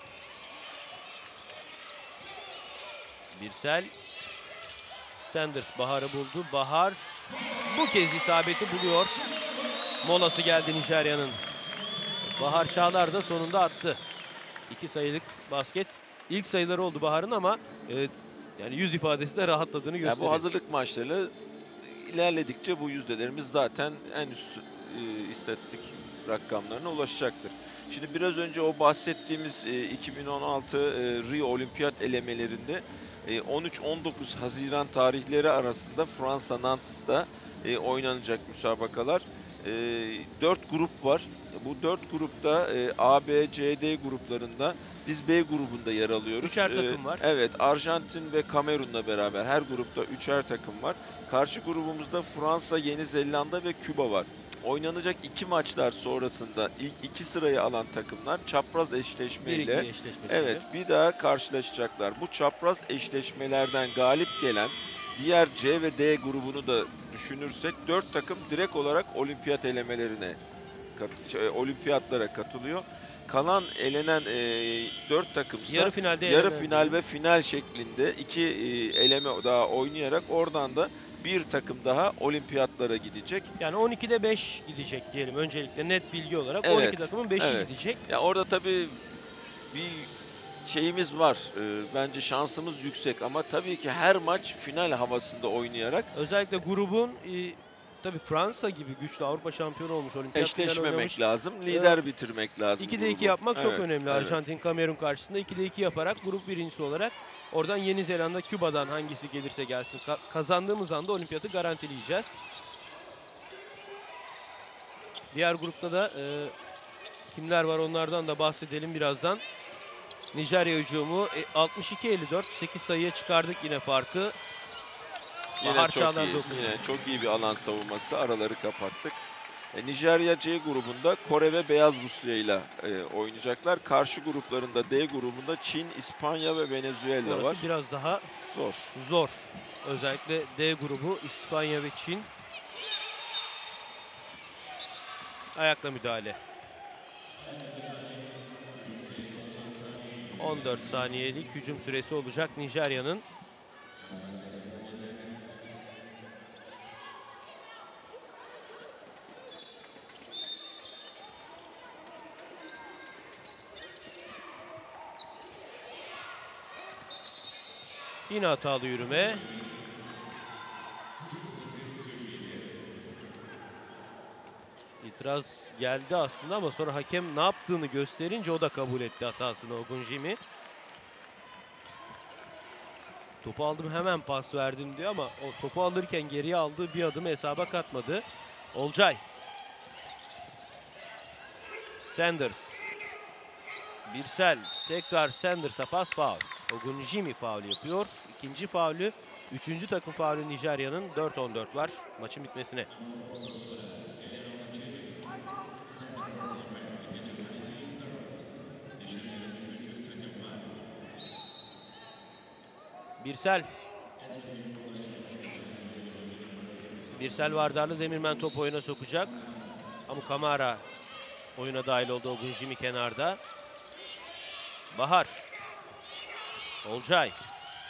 Birsel. Sanders Bahar'ı buldu. Bahar bu kez isabeti buluyor. Molası geldi Nijerya'nın. Bahar Çağlar da sonunda attı. 2 sayılık basket. İlk sayıları oldu Bahar'ın ama yani yüz ifadesi de rahatladığını gösteriyor. Yani bu hazırlık maçları ilerledikçe bu yüzdelerimiz zaten en üst istatistik rakamlarına ulaşacaktır. Şimdi biraz önce o bahsettiğimiz 2016 Rio Olimpiyat elemelerinde 13-19 Haziran tarihleri arasında Fransa Nantes'ta oynanacak müsabakalar. 4 grup var. Bu 4 grupta A, B, C, D gruplarında biz B grubunda yer alıyoruz. Üçer takım var. Evet, Arjantin ve Kamerun'la beraber her grupta üçer takım var. Karşı grubumuzda Fransa, Yeni Zelanda ve Küba var. Oynanacak 2 maçlar sonrasında ilk 2 sırayı alan takımlar çapraz eşleşmeyle bir daha karşılaşacaklar. Bu çapraz eşleşmelerden galip gelen diğer C ve D grubunu da düşünürsek 4 takım direkt olarak olimpiyat elemelerine olimpiyatlara katılıyor. Kalan elenen 4 takımsa yarı final ve final şeklinde 2 eleme daha oynayarak oradan da bir takım daha olimpiyatlara gidecek. Yani 12'de 5 gidecek diyelim öncelikle net bilgi olarak. 12 takımın 5'i gidecek. Ya orada tabii bir şeyimiz var. Bence şansımız yüksek ama tabii ki her maç final havasında oynayarak özellikle grubun tabii Fransa gibi güçlü Avrupa şampiyonu olmuş, olimpiyat eşleşmemek lazım. Lider bitirmek lazım. 2'de 2 yapmak çok önemli. Arjantin Kamerun karşısında 2'de 2 yaparak grup birincisi olarak oradan Yeni Zelanda, Küba'dan hangisi gelirse gelsin kazandığımız anda olimpiyatı garantileyeceğiz. Diğer grupta da kimler var onlardan da bahsedelim birazdan. Nijerya hücumu 62-54, 8 sayıya çıkardık yine farkı. Yine çok iyi bir alan savunması, araları kapattık. Nijerya C grubunda Kore ve Beyaz Rusya ile oynayacaklar. Karşı gruplarında D grubunda Çin, İspanya ve Venezuela var. Orası biraz daha zor. Özellikle D grubu İspanya ve Çin. Ayakla müdahale. 14 saniyelik hücum süresi olacak Nijerya'nın. Yine hatalı yürüme. İtiraz geldi aslında ama sonra hakem ne yaptığını gösterince o da kabul etti hatasını Ogunjimi. Topu aldım hemen pas verdim diyor ama o topu alırken geriye aldığı bir adımı hesaba katmadı. Olcay. Sanders. Birsel tekrar Sanders'a pas, faul. Ogunjimi faul yapıyor. İkinci faulü, üçüncü takım faulü Nijerya'nın. 4-14 var maçın bitmesine. Birsel. Birsel Vardarlı Demirmen topu oyuna sokacak. Amu Kamara oyuna dahil oldu. Ogunjimi kenarda. Bahar. Olcay.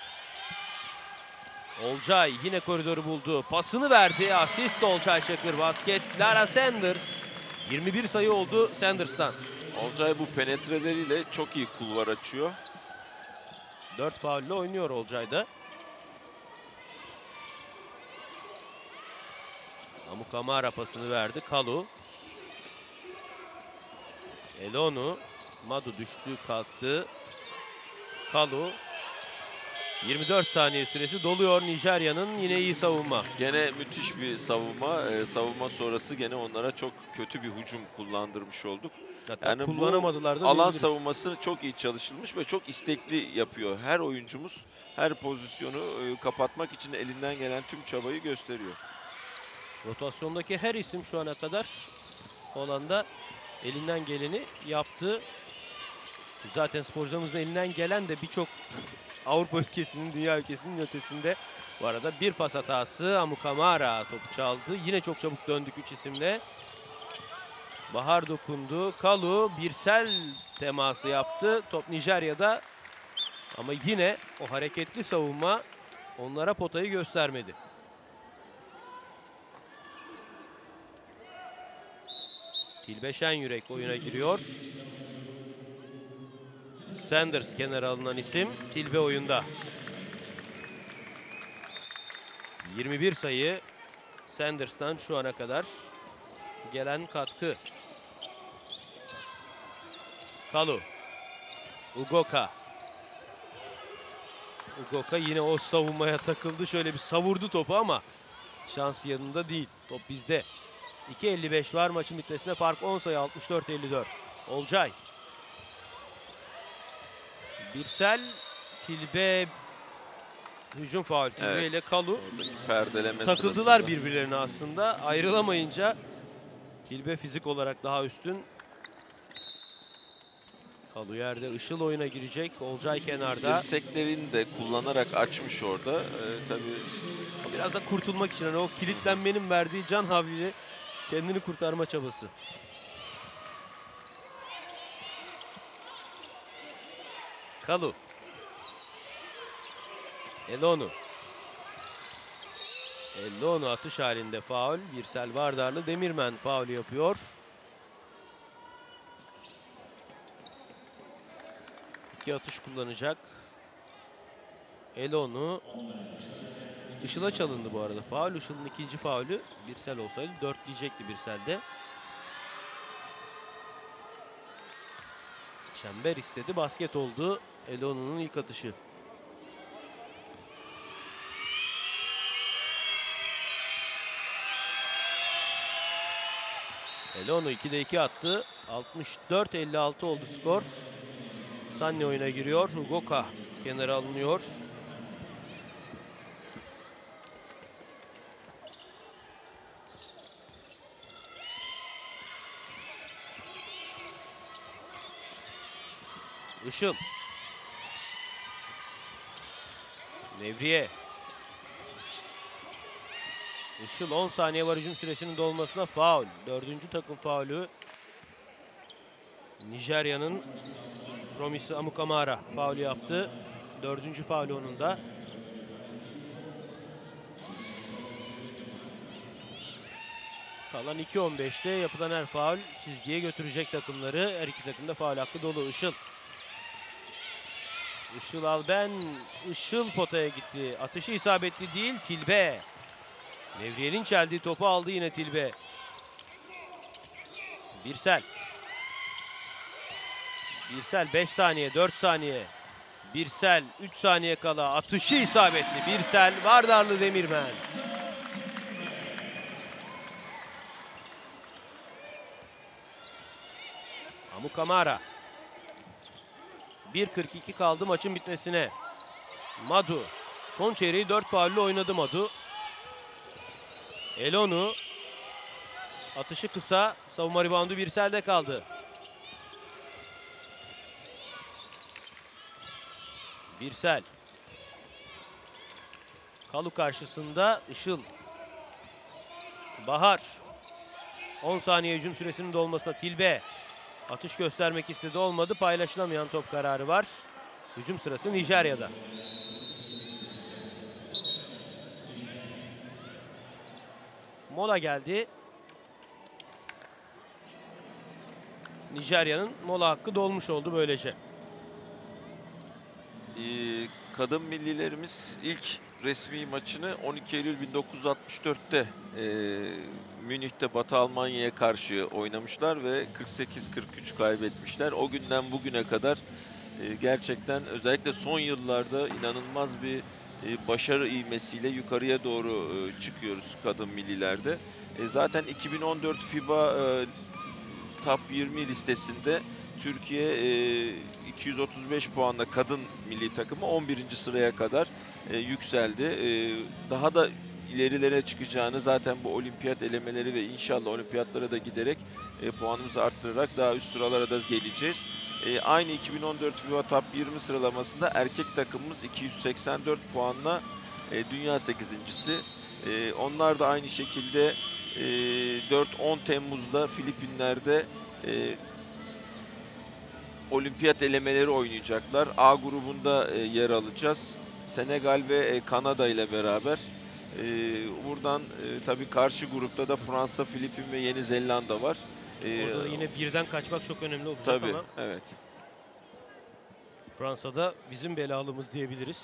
Olcay yine koridoru buldu. Pasını verdi. Asist Olcay Çakır. Basket Lara Sanders. 21 sayı oldu Sanders'tan. Olcay bu penetreleriyle çok iyi kulvar açıyor. 4 faulle oynuyor Olcay da. Amu Kamara pasını verdi. Kalu. Elonu. Madu düştü kalktı. Kalu. 24 saniye süresi doluyor Nijerya'nın. Yine iyi savunma. Gene müthiş bir savunma. Savunma sonrası gene onlara çok kötü bir hücum kullandırmış olduk. Hatta Yani kullanamadılar da alan diyebiliriz. savunması çok iyi çalışılmış ve çok istekli yapıyor. Her oyuncumuz her pozisyonu kapatmak için elinden gelen tüm çabayı gösteriyor. Rotasyondaki her isim şu ana kadar Hollanda elinden geleni yaptı. Zaten sporcularımızın elinden gelen de birçok Avrupa ülkesinin, dünya ülkesinin ötesinde. Bu arada bir pas hatası. Amukamara topu çaldı. Yine çok çabuk döndük 3 isimle. Bahar dokundu. Kalu Birsel teması yaptı. Top Nijerya'da. Ama yine o hareketli savunma onlara potayı göstermedi. Tilbe Şenyürek oyuna giriyor. Sanders kenara alınan isim. Tilbe oyunda. 21 sayı Sanders'tan şu ana kadar gelen katkı. Kalu. Ugoka. Ugoka yine o savunmaya takıldı. Şöyle bir savurdu topu ama şans yanında değil. Top bizde. 2.55 var maçın bitmesine. Fark 10 sayı, 64-54. Olcay. Birsel, Tilbe hücum faul. Tilbe ile Kalu Perdeleme takıldılar sırasında. birbirlerine aslında. Ayrılamayınca Tilbe fizik olarak daha üstün. Kalu yerde. Işıl oyuna girecek. Olcay kenarda. Dirseklerini de kullanarak açmış orada. Tabii Biraz da kurtulmak için hani o kilitlenmenin verdiği can havliyle kendini kurtarma çabası. Kalu. Elonu. Elonu atış halinde faul. Birsel Vardarlı Demirmen faulü yapıyor. İki atış kullanacak. Elonu. Işıl'a çalındı bu arada. Faul. Işıl'ın ikinci faulü. Birsel olsaydı 4 diyecekti Birsel'de. Çember istedi. Basket oldu. Elonu'nun ilk atışı. Elonu 2'de 2 attı. 64-56 oldu skor. Sanni oyuna giriyor. Ugoka kenara alınıyor. Işıl. Nevriye. Işıl 10 saniye var hücum süresinin dolmasına faul. Dördüncü takım faulü. Nijerya'nın Promisi Amukamara faulü yaptı. Dördüncü faulü onun da. Kalan 2.15'te yapılan her faul çizgiye götürecek takımları. Her iki takım da faul hakkı dolu. Işıl. Işıl Alben. Işıl potaya gitti. Atışı isabetli değil. Tilbe. Nevriye'nin çeldiği topu aldı yine Tilbe. Birsel. Birsel 5 saniye, 4 saniye. Birsel 3 saniye kala atışı isabetli. Birsel Vardarlı Demirmen. Amukamara. 1.42 kaldı maçın bitmesine. Madu. Son çeyreği 4 faulle oynadı Madu. Elonu. Atışı kısa. Savunma reboundu Birsel'de kaldı. Birsel. Kalu karşısında Işıl. Bahar. 10 saniye hücum süresinin dolmasına Tilbe. Atış göstermek istedi, olmadı. Paylaşılamayan top kararı var. Hücum sırası Nijerya'da. Mola geldi. Nijerya'nın mola hakkı dolmuş oldu böylece. Kadın millilerimiz ilk resmi maçını 12 Eylül 1964'te Münih'te Batı Almanya'ya karşı oynamışlar ve 48-43 kaybetmişler. O günden bugüne kadar gerçekten özellikle son yıllarda inanılmaz bir başarı ivmesiyle yukarıya doğru çıkıyoruz kadın millilerde. Zaten 2014 FIBA Top 20 listesinde Türkiye 235 puanla kadın milli takımı 11. sıraya kadar yükseldi. Daha da ilerilere çıkacağını, zaten bu olimpiyat elemeleri ve inşallah olimpiyatlara da giderek puanımızı arttırarak daha üst sıralara da geleceğiz. Aynı 2014 FIBA Top 20 sıralamasında erkek takımımız 284 puanla dünya 8.'si. Onlar da aynı şekilde 4-10 Temmuz'da Filipinler'de olimpiyat elemeleri oynayacaklar. A grubunda yer alacağız. Senegal ve Kanada ile beraber. Buradan tabii karşı grupta da Fransa, Filipin ve Yeni Zelanda var. Orada da yine birden kaçmak çok önemli olacak Tabii, ama evet. Fransa'da bizim belalımız diyebiliriz.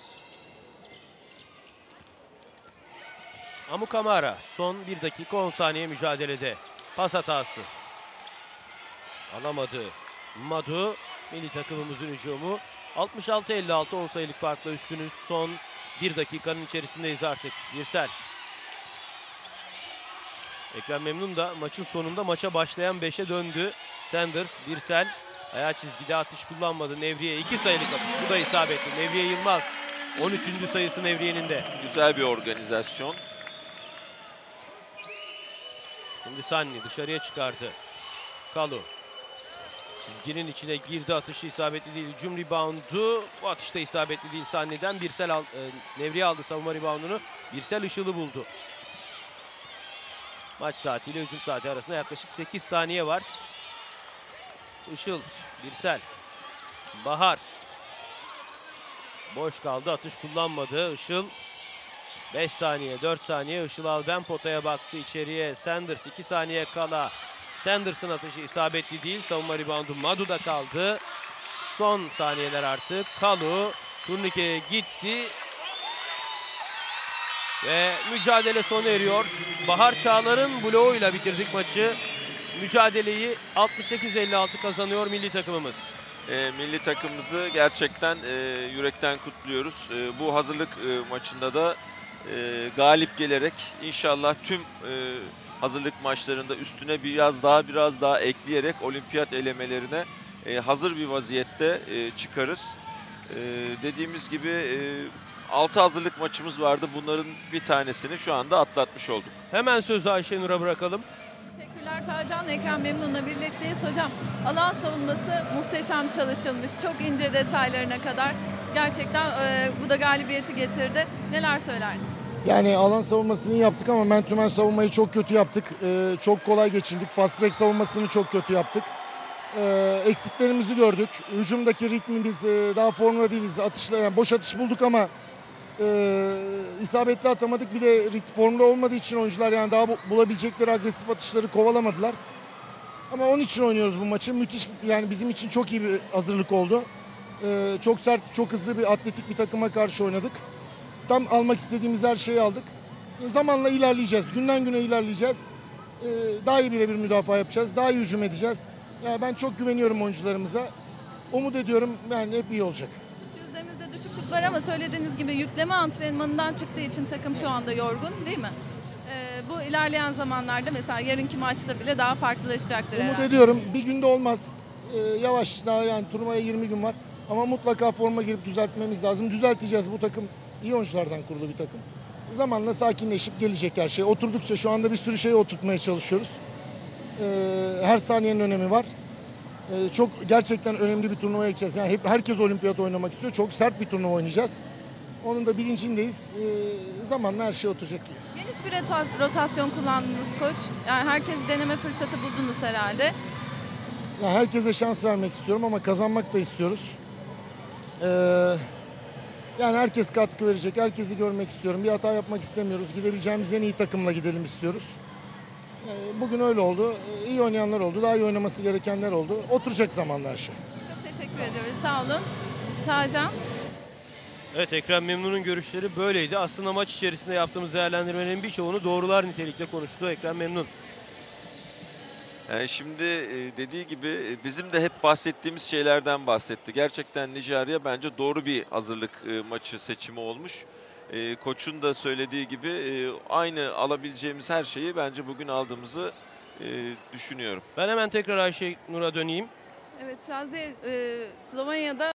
Amu Kamara son 1 dakika 10 saniye mücadelede. Pas hatası. Alamadı. Madu, milli takımımızın hücumu. 66-56 10 sayılık farkla üstünüz. Son 1 dakikanın içerisindeyiz artık. Birsel. Ekrem Memnun da maçın sonunda maça başlayan 5'e döndü. Sanders, Birsel. Ayağı çizgide atış kullanmadı. Nevriye 2 sayılık atış. Bu da isabetli. Nevriye Yılmaz. 13. sayısı Nevriye'nin de. Güzel bir organizasyon. Şimdi Sanni dışarıya çıkardı. Kalu. Çizginin içine girdi, atışı isabetli değil. Hücum reboundu. Bu atışta isabetli değil Sanni'den. Birsel Nevriye aldı savunma reboundunu. Birsel Işıl'ı buldu. Maç saatiyle hücum saati arasında yaklaşık 8 saniye var. Işıl, Birsel, Bahar. Boş kaldı, atış kullanmadı. Işıl 5 saniye, 4 saniye. Işıl Alben potaya baktı içeriye. Sanders 2 saniye kala. Sanders'ın atışı isabetli değil. Savunma reboundu Madu'da kaldı. Son saniyeler artık. Kalu turnikeye gitti. Ve mücadele sona eriyor. Bahar Çağlar'ın bloğuyla bitirdik maçı. Mücadeleyi 68-56 kazanıyor milli takımımız. Milli takımımızı gerçekten yürekten kutluyoruz. Bu hazırlık maçında da galip gelerek inşallah tüm hazırlık maçlarında üstüne biraz daha ekleyerek olimpiyat elemelerine hazır bir vaziyette çıkarız. Dediğimiz gibi 6 hazırlık maçımız vardı. Bunların bir tanesini şu anda atlatmış olduk. Hemen sözü Ayşenur'a bırakalım. Teşekkürler Tarcan. Ekrem Memnun'la birlikteyiz. Hocam alan savunması muhteşem çalışılmış. Çok ince detaylarına kadar. Gerçekten bu da galibiyeti getirdi. Neler söylerdin? Yani alan savunmasını yaptık ama man-to-man savunmayı çok kötü yaptık. Çok kolay geçildik. Fast break savunmasını çok kötü yaptık. Eksiklerimizi gördük. Hücumdaki ritmimiz daha formda değiliz. Atışlar, yani boş atış bulduk ama isabetli atamadık. Bir de formda olmadığı için oyuncular yani daha bulabilecekleri agresif atışları kovalamadılar. Ama onun için oynuyoruz bu maçı. Müthiş, yani bizim için çok iyi bir hazırlık oldu. Çok sert, çok hızlı bir atletik bir takıma karşı oynadık. Tam almak istediğimiz her şeyi aldık. Zamanla ilerleyeceğiz. Günden güne ilerleyeceğiz. Daha iyi birebir müdafaa yapacağız. Daha iyi hücum edeceğiz. Yani ben çok güveniyorum oyuncularımıza. Umut ediyorum yani hep iyi olacak. Şut yüzdemizde düşüklük var ama söylediğiniz gibi yükleme antrenmanından çıktığı için takım şu anda yorgun değil mi? Bu ilerleyen zamanlarda mesela yarınki maçta bile daha farklılaşacaktır Umut herhalde. ediyorum. Bir günde olmaz. Yavaş, daha yani turnuvaya 20 gün var. Ama mutlaka forma girip düzeltmemiz lazım. Düzelteceğiz. Bu takım iyi oyunculardan kurulu bir takım. Zamanla sakinleşip gelecek her şey. Oturdukça şu anda bir sürü şeyi oturtmaya çalışıyoruz. Her saniyenin önemi var. Çok gerçekten önemli bir turnuvaya gideceğiz. Yani herkes olimpiyat oynamak istiyor. Çok sert bir turnuva oynayacağız. Onun da bilincindeyiz. Zamanla her şey oturacak. Geniş bir rotasyon kullandınız koç. Yani herkes deneme fırsatı buldunuz herhalde. Yani herkese şans vermek istiyorum ama kazanmak da istiyoruz. Yani herkes katkı verecek. Herkesi görmek istiyorum. Bir hata yapmak istemiyoruz. Gidebileceğimiz en iyi takımla gidelim istiyoruz. Bugün öyle oldu. İyi oynayanlar oldu. Daha iyi oynaması gerekenler oldu. Oturacak zamanla her şey. Çok teşekkür ediyoruz. Sağ olun. Tarcan. Evet, Ekrem Memnun'un görüşleri böyleydi. Aslında maç içerisinde yaptığımız değerlendirmelerin birçoğunu doğrular nitelikte konuştu Ekrem Memnun. Şimdi dediği gibi bizim de hep bahsettiğimiz şeylerden bahsetti. Gerçekten Nijerya bence doğru bir hazırlık maçı seçimi olmuş. Koçun da söylediği gibi aynı alabileceğimiz her şeyi bence bugün aldığımızı düşünüyorum. Ben hemen tekrar Ayşenur'a döneyim. Evet Şaziye, Slovenya'da